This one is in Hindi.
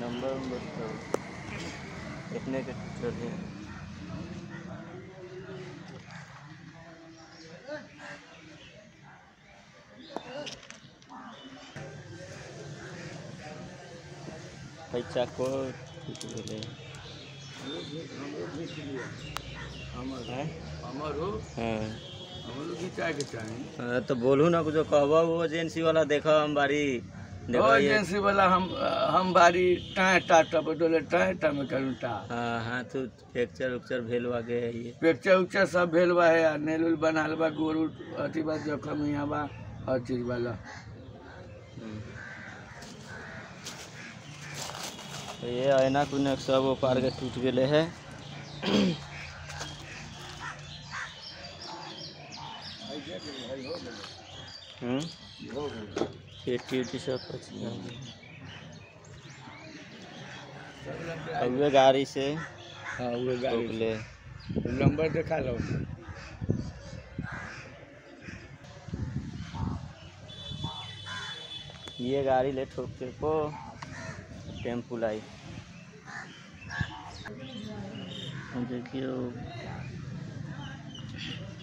नंबर तो इतने के चले पैसा को हाँ तो बोलू ना कुछ कहब वो एजेंसी वाला देखा हम बारी एजेंसी वाला हम बारी टाँ टाटा बदले टाँ में करूँ टा हाँ हाँ तो फ्रैक्चर उक्चर भेल वागे है ये फ्रैक्चर उक्चर सब भेल बा है नेल उल बनाल बा गोर अथी बा जख्म यहाँ बा हर चीज वाला। तो ये आईना कुने सब वो पार के टूट गए है। पेटी सब पहुँच गाड़ी से हाँ वो गाड़ी ले नंबर देखा लो। ये गाड़ी ले ठोक के को टेम्पू लाई देखियो